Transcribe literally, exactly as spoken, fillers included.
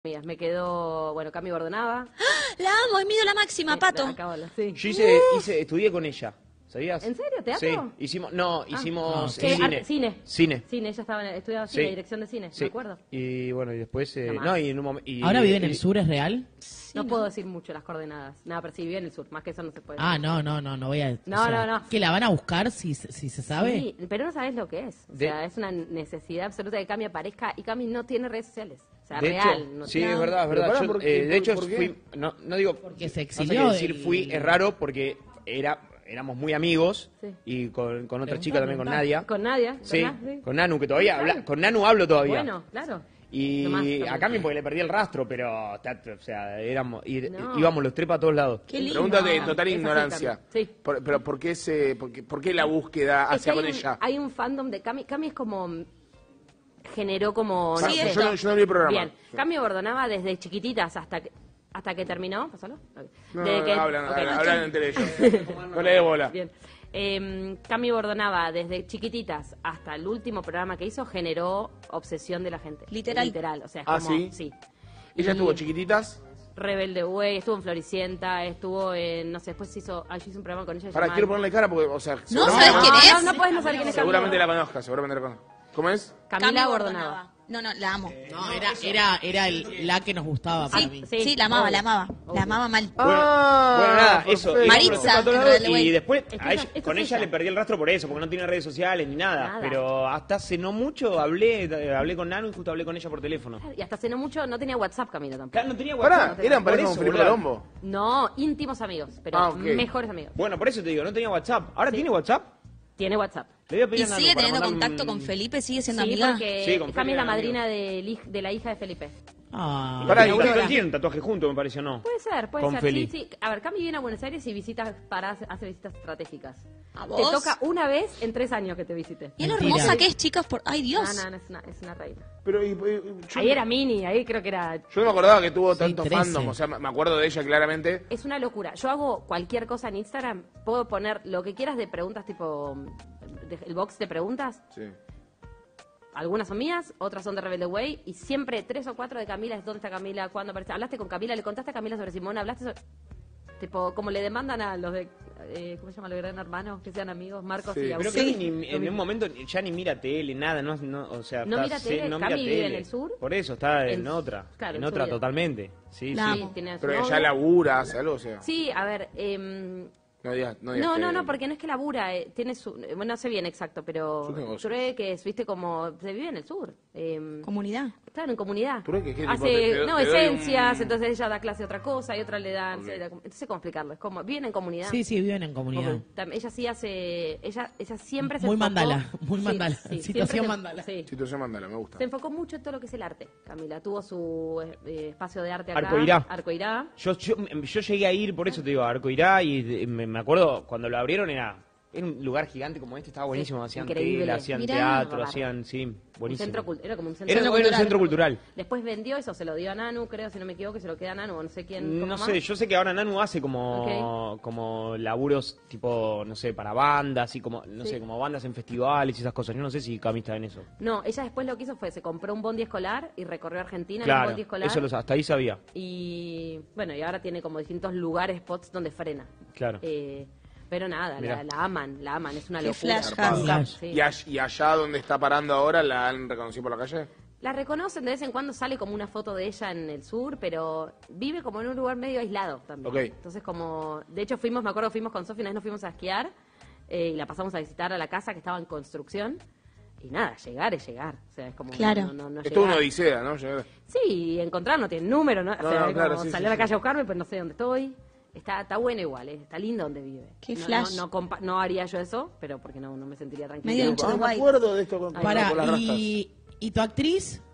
amigas. Me quedó, bueno, Cami Bordonava. ¡Ah! La amo, es mi ídola máxima, Pato. Acabo, sí. Yo hice, hice, estudié con ella, ¿sabías? ¿En serio? ¿Teatro? Sí, hicimos, no, hicimos ¿Qué? cine. Arte- cine. Cine. Cine, ella estaba en- estudiaba Sí. cine, dirección de cine, Sí. me acuerdo. Y bueno, y después, eh, No más. no, y en un momento... ¿Ahora vive en el sur, es real? No puedo decir mucho las coordenadas. Nada, pero sí, vive en el sur, más que eso no se puede. Ah, no, no, no, no voy a... No, o sea, no, no. ¿Que la van a buscar si, si se sabe? Sí, pero no sabes lo que es. O De- sea, es una necesidad absoluta de que Cami aparezca y Cami no tiene redes sociales. O sea, De real. hecho, no sí, tiene- es verdad, es Pero verdad. pará, Yo, ¿por qué? eh, de hecho, ¿Por qué? fui, no, no digo... Porque se pasa exilió que decir del- fui es raro porque era, éramos muy amigos Sí. y con, con otra Preguntá, chica también, con preguntá. Nadia. Con Nadia. Sí, ¿verdad? Sí. con Nanu, que todavía Claro. habla, con Nanu hablo todavía. Bueno, claro. Y Tomás, a también. Cami porque le perdí el rastro, pero ta- o sea, éramos, y- No. íbamos los tres para todos lados. Qué lindo. Pregúntate en total Es así, ignorancia. Cami. Sí. Por- pero ¿por qué, ese, por, qué, por qué la búsqueda Es que hacia hay con un, ella? hay un fandom de Cami. Cami es como... Generó como... Para- no Sí, sé. yo, no, yo no vi el programa. Bien. Cami Bordonava desde chiquititas hasta que... ¿Hasta que terminó? ¿Pasalo? Ok. No, Desde no, que- hablan, ok. hablan, hablan entre ellos. No le dé bola. Bien. Eh, Cami Bordonava, desde chiquititas hasta el último programa que hizo, generó obsesión de la gente. Literal. Literal, o sea, es Ah, como... ¿sí? Y Ella estuvo chiquititas. Rebelde Way, estuvo en Floricienta, estuvo en... No sé, después hizo... Ah, yo hice un programa con ella. Para, llamado- quiero ponerle cara porque, o sea, ¿No seguramente- sabes quién es? No, no puedes no saber quién es Cami. Seguramente la conozca, seguramente la conozca. ¿Cómo es? Camila Bordonava. No, no, la amo. No, era, era, era el- la que nos gustaba para mí. Sí, sí, la amaba, obvio, la amaba. obvio. La amaba mal. Ah, Bueno, nada, eso. perfecto. íbamos Maritza, los tres para todos en lados, Rebelde Way. y después Es que a esa- ella- esa con es ella ella. le perdí el rastro por eso, porque no tiene redes sociales ni nada. Nada. Pero hasta hace no mucho hablé eh, hablé con Nanu y justo hablé con ella por teléfono. Y hasta hace no mucho no tenía WhatsApp Camila tampoco. Claro, no tenía Pará, WhatsApp. eran Por pareja eso, con Felipe boludo. Colombo. No, íntimos amigos, pero Ah, ok. mejores amigos. Bueno, por eso te digo, no tenía WhatsApp. ¿Ahora tiene WhatsApp? Tiene WhatsApp. Le voy a pedir ¿Y a Nanu sigue para teniendo mandarle contacto un- con Felipe? ¿Sigue siendo Sí, amiga? porque Sí, con Cami es la Felipe eran madrina del hij- de la hija de Felipe. Ah, Pará, Y y ustedes una- tienen un tatuaje juntos, me pareció, ¿no? Puede ser, puede Con ser. Feli. Sí, sí. A ver, Cami viene a Buenos Aires y visita para hace visitas estratégicas. ¿A Te vos? toca una vez en tres años que te visite. ¿Y lo Mentira. hermosa que es, chicas? Por... ¡Ay, Dios! No, no, no, es una, es una reina. Pero y- y- yo, Ahí era mini, ahí creo que era... yo no me acordaba que tuvo Sí, tanto trece. fandom. O sea, me me acuerdo de ella claramente. Es una locura. Yo hago cualquier cosa en Instagram, puedo poner lo que quieras de preguntas tipo... de- el box de preguntas. Sí. Algunas son mías, otras son de Rebelde Way, y siempre tres o cuatro de Camila es dónde está Camila, cuándo aparece. Hablaste con Camila, le contaste a Camila sobre Simón, hablaste sobre... Tipo, como le demandan a los de... Eh, ¿Cómo se llama? Los Gran Hermanos, que sean amigos, Marcos Sí. y Pero Agustín. Cami ni- en un momento ya ni mira tele, nada, no, no o sea, ¿No está- mira sí, tele? no ¿Cami mira vive tele. en el sur? Por eso, está en En- otra, claro, en en su otra vida. totalmente. Sí, La sí. amo. Tiene a su Pero novio. ella labura, hace algo, o sea. Sí, a ver... em, No digas, no digas No, que- no, no, porque no es que labura, eh, tiene su... eh, Bueno, no sé bien exacto, pero... Sus negocios. Creo que es, viste, como... Se vive en el sur. em, Comunidad. Claro, en comunidad. ¿Tú crees que qué tipo Hace, te- te- no, te doy esencias, un- entonces ella da clase de otra cosa y otra le da... Ok. Entonces, ¿cómo explicarlo? Es como, viven en comunidad. sí, sí, viven en comunidad. Tam- Ella sí hace... Ella, ella siempre se Muy enfocó- mandala, muy Sí, mandala. sí, Situación siempre se- mandala. sí. Situación mandala, me gusta. Se enfocó mucho en todo lo que es el arte, Camila. Tuvo su eh, espacio de arte acá. Arcoirá. Arcoirá. Yo, yo, yo llegué a ir, por eso te digo, a Arcoirá, y eh, me, me acuerdo cuando lo abrieron era, era un lugar gigante como este, estaba buenísimo, hacían increíble. tela, hacían Mirá. teatro, Bárbaro. hacían, sí, Un buenísimo. centro cult- era como un centro Era, era un cultural. centro cultural. Después vendió eso, se lo dio a Nanu, creo, si no me equivoco, y se lo queda a Nanu, o no sé quién. No cómo sé, más. yo sé que ahora Nanu hace como, como laburos tipo, no sé, para bandas, y como, no Sí. sé, como bandas en festivales y esas cosas. Yo no sé si Cami está en eso. No, ella después lo que hizo fue, se compró un bondi escolar y recorrió Argentina en un Claro, bondi escolar. eso lo- hasta ahí sabía, Y bueno, y ahora tiene como distintos lugares, spots donde frena. claro. Eh, pero nada, Mirá. la, la aman, la aman, es una Qué locura. flash, Zarpado. Hans. Sí. ¿Y, all- y allá donde está parando ahora la han reconocido por la calle? La reconocen, de vez en cuando sale como una foto de ella en el sur, pero vive como en un lugar medio aislado también. Ok. Entonces como, de hecho fuimos, me acuerdo, fuimos con Sofía, una vez nos fuimos a esquiar eh, y la pasamos a visitar a la casa que estaba en construcción. Y nada, llegar es llegar. O sea, es como... Claro. No, no, no Es toda una llegar. odisea, ¿no? Llegar- Sí, encontrar no tiene número, ¿no? O No, sea, no, es claro, como sí, salir sí, a la sí. calle a buscarme, pero no sé dónde estoy. Está, está bueno igual, eh, está lindo donde vive. Qué No- flash. No, no, compa- no haría yo eso, pero porque no, no me sentiría tranquila. Medio hincha Ah, de me guay. acuerdo de esto con, con- Para, con las rastas. y, ¿y tu actriz?